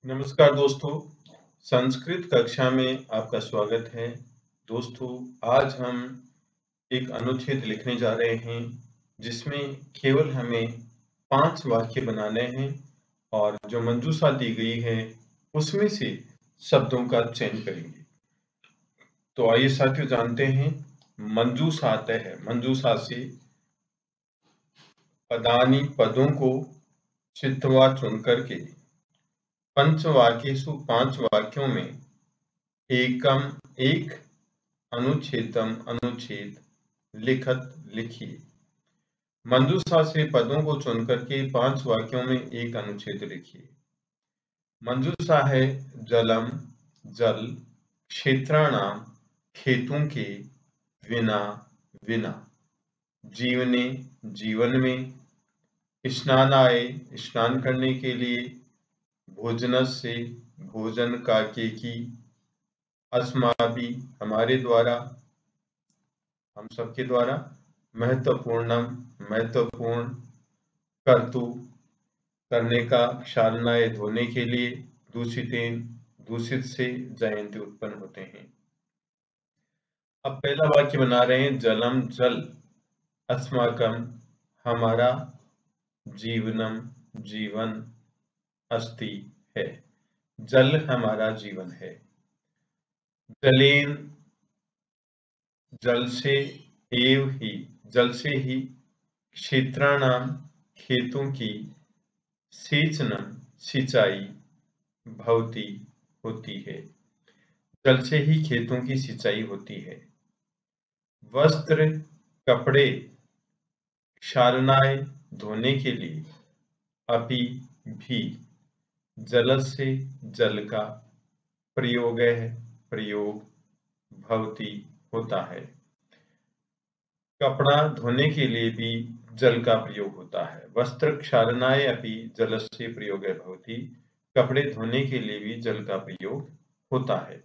नमस्कार दोस्तों, संस्कृत कक्षा में आपका स्वागत है। दोस्तों, आज हम एक अनुच्छेद लिखने जा रहे हैं, जिसमें केवल हमें 5 वाक्य बनाने हैं और जो मंजूषा दी गई है, उसमें से शब्दों का चयन करेंगे। तो आइए साथियों जानते हैं, मंजूषा है। मंजूषा से पदानि पदों को चित्वा चुन करके पंचवाक्येषु 5 वाक्यों में एकम एक अनुच्छेदम अनुच्छेद लिखिए। मंजूषा से पदों को चुन करके 5 वाक्यों में एक अनुच्छेद लिखिए। मंजूषा है जलम जल, क्षेत्राणाम खेतों के, विना विना, जीवने जीवन में, स्नानाय स्नान करने के लिए, भोजनस्य भोजन कार्य की, अस्माभि हमारे द्वारा हम सबके द्वारा, महत्वपूर्णम महत्वपूर्ण, कर्तु करने का, क्षालनाय धोने के लिए, दूषितेन दूषित से जयंती उत्पन्न होते हैं। अब पहला वाक्य बना रहे हैं जलम जल, अस्माकम हमारा, जीवनम जीवन, अस्ति है, जल हमारा जीवन है। जलेन जल से, एव ही जल से ही, क्षेत्राणाम खेतों की, सेचनम सिंचाई, भवती होती है, जल से ही खेतों की सिंचाई होती है। वस्त्र कपड़े, क्षालनाय धोने के लिए, अपि भी, जल से जल का, प्रयोग है प्रयोग, भवती होता है। कपड़ा धोने के लिए भी जल का प्रयोग होता है। वस्त्र क्षालनाय अपि जलस्य प्रयोगे भवति, कपड़े धोने के लिए भी जल का प्रयोग होता है।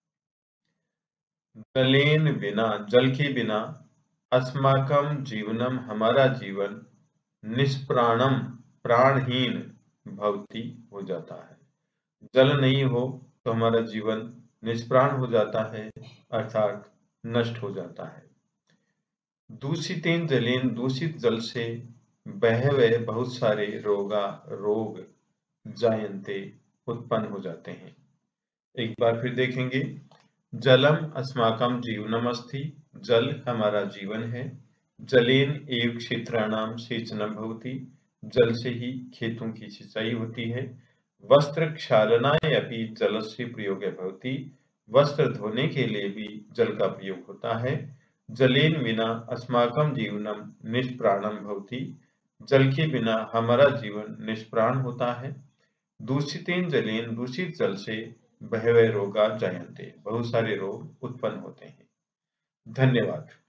जलेन बिना जल के बिना, अस्माकम जीवनम हमारा जीवन, निष्प्राणम प्राणहीन, भवति हो जाता है। जल नहीं हो तो हमारा जीवन निष्प्राण हो जाता है, अर्थात नष्ट हो जाता है। दूषितेन जलेन दूषित जल से, बहवे बहुत सारे रोग जायन्ते उत्पन्न हो जाते हैं। एक बार फिर देखेंगे, जलम अस्माकम जीवनम अस्ति, जल हमारा जीवन है। जलेन एव क्षेत्राणाम सेचनम भवति, जल से ही खेतों की सिंचाई होती है। वस्त्र क्षालनाय अपि जलस्य प्रयोगे भवति, वस्त्र धोने के लिए भी जल का प्रयोग होता है। जलेन बिना अस्माकम जीवनम निष्प्राणम भवति, जल के बिना हमारा जीवन निष्प्राण होता है। दूषितेन जलेन दूषित जल से, बहवे रोगा जायन्ते बहुत सारे रोग उत्पन्न होते हैं। धन्यवाद।